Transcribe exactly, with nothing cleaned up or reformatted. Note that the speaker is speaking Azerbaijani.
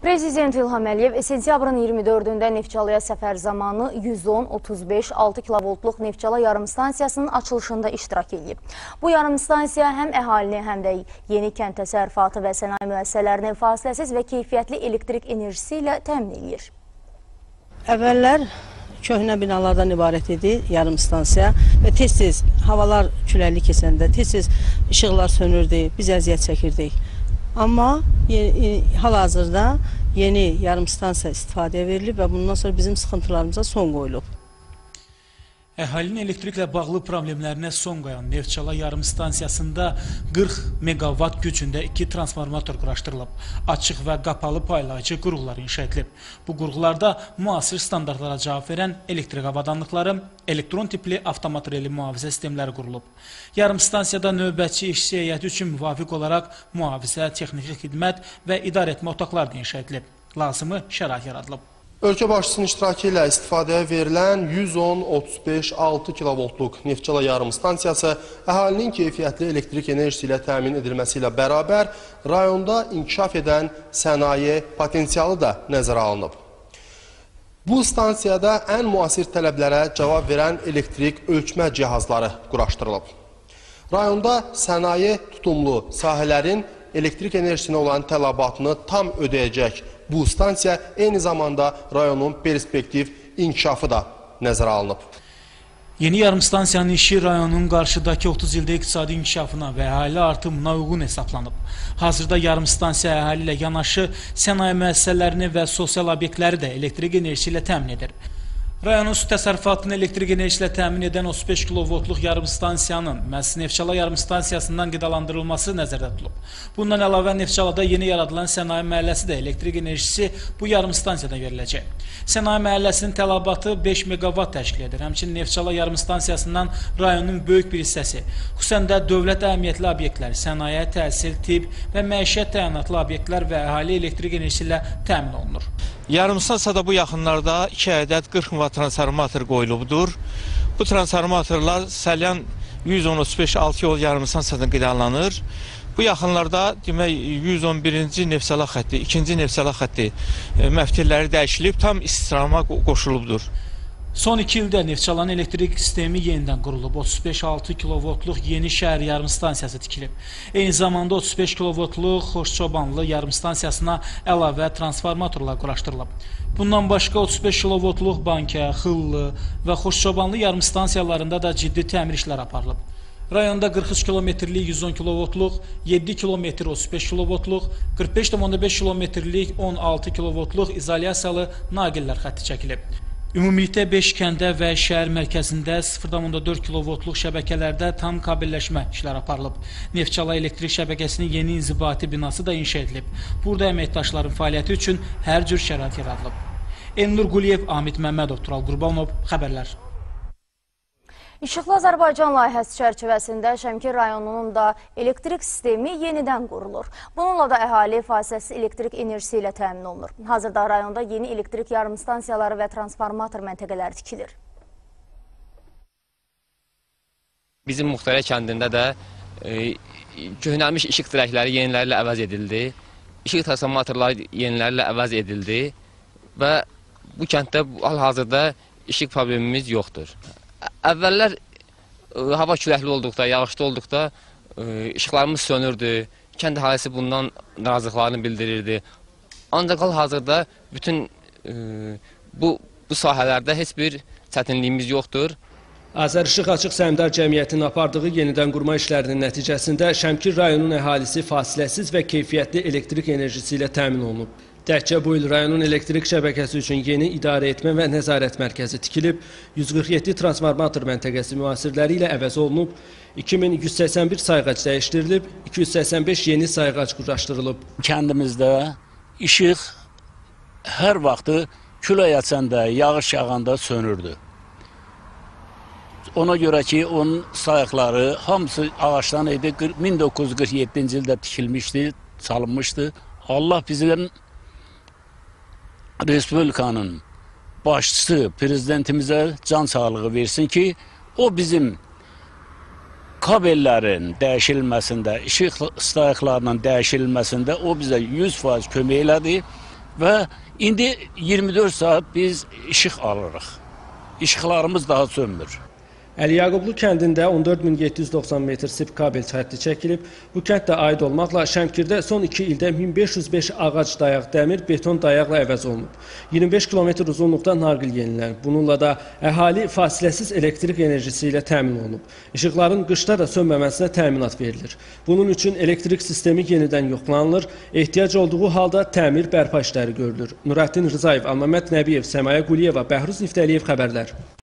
Prezident İlham Əliyev sentyabrın iyirmi dördündə Neftçalıya səfər zamanı yüz on otuz beş altı kilovoltluq Neftçala yarımstansiyasının açılışında iştirak edib. Bu yarımstansiya həm əhalini, həm də yeni kənd təsərrüfatı və sənaye müəssisələrini fasiləsiz və keyfiyyətli elektrik enerjisi ilə təmin edir. Əvvəllər köhnə binalardan ibarət idi yarımstansiya və tez-tez havalar küləkli keçəndə tez-tez işıqlar sönürdü, biz əziyyət çəkirdik. Amma hal-hazırda yeni yarımstansiya istifadəyə verilib və bundan sonra bizim sıxıntılarımıza son qoyulub. Əhalinin elektriklə bağlı problemlərinə son qoyan Neftçala yarımstansiyasında qırx megawatt gücündə iki transformator quraşdırılıb. Açıq və qapalı paylayıcı qurğular inşa edilib. Bu qurğularda müasir standartlara cavab verən elektrik avadanlıqları, elektron tipli avtomat reli mühafizə sistemləri qurulub. Yarımstansiyada növbətçi işçi heyəti üçün müvafiq olaraq mühafizə, texniki xidmət və idarə etmə otaqları da inşa edilib. Lazımı şərait yaradılıb. Ölkə başçısının iştirakı ilə istifadəyə verilən yüz on otuz beş altı kilovoltluq Neftçala yarımstansiyası əhalinin keyfiyyətli elektrik enerjisi ilə təmin edilməsi ilə bərabər rayonda inkişaf edən sənaye potensialı da nəzərə alınıb. Bu stansiyada ən müasir tələblərə cavab verən elektrik ölçmə cihazları quraşdırılıb. Rayonda sənaye tutumlu sahələrin elektrik enerjisinə olan tələbatını tam ödəyəcək bu stansiya eyni zamanda rayonun perspektiv inkişafı da nəzərə alınıb. Yeni yarımstansiyanın işi rayonun qarşıdakı otuz ildə iqtisadi inkişafına və əhali artımına uyğun hesablanıb. Hazırda yarımstansiya əhali ilə yanaşı sənaye müəssisələrini və sosial obyektləri də elektrik enerjisi ilə təmin edir. Rayonun su təsərrüfatını elektrik enerjisi ilə təmin edən otuz beş kilovoltluq yarımstansiyanın məhz Neftçala yarımstansiyasından qidalandırılması nəzərdə tutulub. Bundan əlavə Neftçalada yeni yaradılan sənaye məhəlləsi də elektrik enerjisi bu yarımstansiyadan veriləcək. Sənaye məhəlləsinin tələbatı beş megawatt təşkil edir. Həmçinin Neftçala yarımstansiyasından rayonun böyük bir hissəsi, xüsusən də dövlət əhəmiyyətli obyektlər, sənaye, təhsil, tibb və məişət təyinatlı obyektlər və əhali elektrik enerjisi ilə təmin olunur. Yarımstansiyada bu yaxınlarda iki ədəd qırx megawatt transformator qoyulubdur. Bu transformatorlar Salyan yüz on otuz beş altı yol yarımstansiyadan qidalanır. Bu yaxınlarda demək yüz on birinci Neftçala xətti, ikinci Neftçala xətti məftilləri dəyişilib, tam istismara qoşulubdur. Son iki ildə Neftçalanın elektrik sistemi yenidən qurulub. otuz beş altı kilovoltluq yeni şəhər yarımstansiyası tikilib. Eyni zamanda otuz beş kilovoltluq Xoşçobanlı yarımstansiyasına əlavə transformatorlar quraşdırılıb. Bundan başqa otuz beş kilovoltluq Bankə, Xıllı və Xoşçobanlı yarımstansiyalarında da ciddi təmir işləri aparılıb. Rayonda qırx üç kilometrlik yüz on kilovoltluq, yeddi kilometr otuz beş kilovoltluq, qırx beş nöqtə beş kilometrlik on altı kilovoltluq izolyasiyalı naqillər xətti çəkilib. Ümumilikdə beş kəndə və şəhər mərkəzində sıfır nöqtə dörd kilovoltluq şəbəkələrdə tam kabelləşmə işləri aparılıb. Neftçala elektrik şəbəkəsinin yeni inzibati binası da inşa edilib. Burada əməkdaşların fəaliyyəti üçün hər cür şərait yaradılıb. Elnur Quliyev, Amid Məmmədov, Tural Qurbanov, xəbərlər. İşıqlı Azərbaycan layihəsi çərçivəsində Şəmkir rayonunun da elektrik sistemi yenidən qurulur. Bununla da əhali fasiləsiz elektrik enerjisi ilə təmin olunur. Hazırda rayonda yeni elektrik yarımstansiyaları və transformator məntəqələri tikilir. Bizim Muxtarə kəndində də e, köhnəlmiş işıq dirəkləri yenilərlə əvəz edildi. İşıq transformatorları yenilərlə əvəz edildi və bu kənddə hal-hazırda işıq problemimiz yoxdur. Əvvəllər e, hava küləkli olduqda, yağışlı olduqda e, işıqlarımız sönürdü. Kənd əhalisi bundan narazılıqlarını bildirirdi. Ancaq hal-hazırda bütün e, bu, bu sahələrdə heç bir çətinliyimiz yoxdur. Azərişıq Açıq Səhmdar Cəmiyyətinin apardığı yenidən qurma işlərinin nəticəsində Şəmkir rayonunun əhalisi fasiləsiz və keyfiyyətli elektrik enerjisi ilə təmin olunub. Təkcə bu il rayonun elektrik şəbəkəsi üçün yeni idarə etmə və nəzarət mərkəzi tikilib, yüz qırx yeddi transformator məntəqəsi müasirləri ilə əvəz olunub, iki min yüz səksən bir sayğac dəyişdirilib, iki yüz səksən beş yeni sayğac quraşdırılıb. Kəndimizdə işıq hər vaxtı külək açanda, yağış yağanda sönürdü. Ona görə ki, onun sayıqları hamısı ağaçdan idi, min doqquz yüz qırx yeddinci ildə tikilmişdi, salınmışdı. Allah bizim Respublikanın başçısı prezidentimizə can sağlığı versin ki, o bizim kabellərin dəyişilməsində, işıq sayıqlarının dəyişilməsində o bizə yüz faiz kömək elədi və indi iyirmi dörd saat biz işıq alırıq. İşıqlarımız daha sönmür. Əli Yaqublu kəndində on dörd min yeddi yüz doxsan metr sip kabel xətti çəkilib. Bu kənd də aid olmaqla Şəmkirdə son iki ildə min beş yüz beş ağac dayaq, dəmir, beton dayaqla əvəz olunub. iyirmi beş kilometr uzunluqda narqil yenilənib. Bununla da əhali fasiləsiz elektrik enerjisi ilə təmin olunub. İşıqların qışda da sönməməsinə təminat verilir. Bunun üçün elektrik sistemi yenidən yoxlanılır, ehtiyac olduğu halda təmir bərpa işləri görülür. Nurəddin Rzayev, Almaməd Nəbiyev, Səmaya Quliyeva, Bəhruz Niftəliyev xəbərlər.